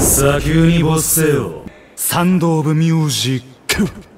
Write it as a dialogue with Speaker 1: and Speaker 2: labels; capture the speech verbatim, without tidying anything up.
Speaker 1: 砂丘に没せよ。
Speaker 2: サンド・オブ・ミュージック。